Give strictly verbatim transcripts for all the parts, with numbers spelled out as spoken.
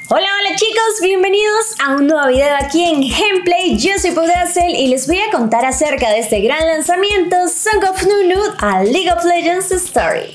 Hola, hola chicos, bienvenidos a un nuevo video aquí en Gameplay. Yo soy Pudazel y les voy a contar acerca de este gran lanzamiento, Song of Nunu, a League of Legends Story.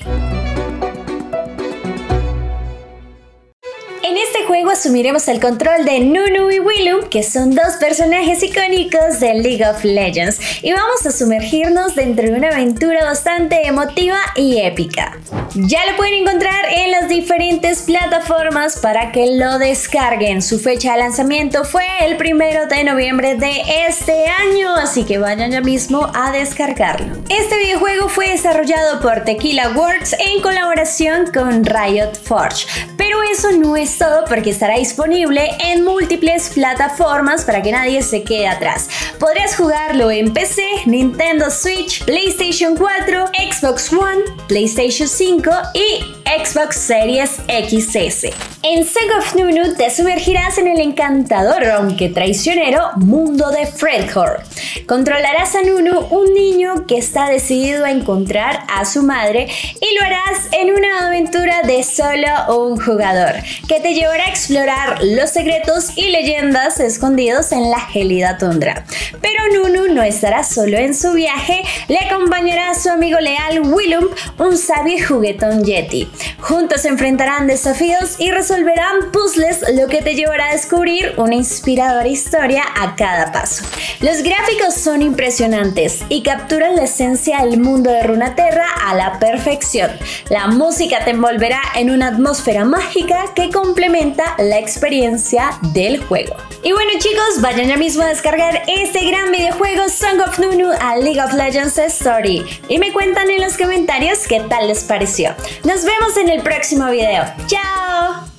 En este juego asumiremos el control de Nunu y Willum, que son dos personajes icónicos de League of Legends, y vamos a sumergirnos dentro de una aventura bastante emotiva y épica. Ya lo pueden encontrar en las diferentes plataformas para que lo descarguen. Su fecha de lanzamiento fue el primero de noviembre de este año, así que vayan ya mismo a descargarlo. Este videojuego fue desarrollado por Tequila Works en colaboración con Riot Forge, pero eso no es todo porque estará disponible en múltiples plataformas para que nadie se quede atrás. Podrás jugarlo en P C, Nintendo Switch, PlayStation cuatro, Xbox One, PlayStation cinco y Xbox Series X S. En Song of Nunu te sumergirás en el encantador, aunque traicionero, mundo de Freljord. Controlarás a Nunu, un niño que está decidido a encontrar a su madre, y lo harás en una aventura de solo un jugador, que te llevará a explorar los secretos y leyendas escondidos en la gélida tundra. Pero Nunu no estará solo en su viaje, le acompañará a su amigo leal Willum, un sabio y juguetón Yeti. Juntos se enfrentarán desafíos y resolverán puzzles, lo que te llevará a descubrir una inspiradora historia a cada paso. Los gráficos son impresionantes y capturan la esencia del mundo de Runeterra a la perfección. La música te envolverá en una atmósfera mágica que complementa la experiencia del juego. Y bueno chicos, vayan ya mismo a descargar este gran videojuego Song of Nunu a League of Legends Story y me cuentan en los comentarios qué tal les pareció. Nos vemos en el próximo video. ¡Chao!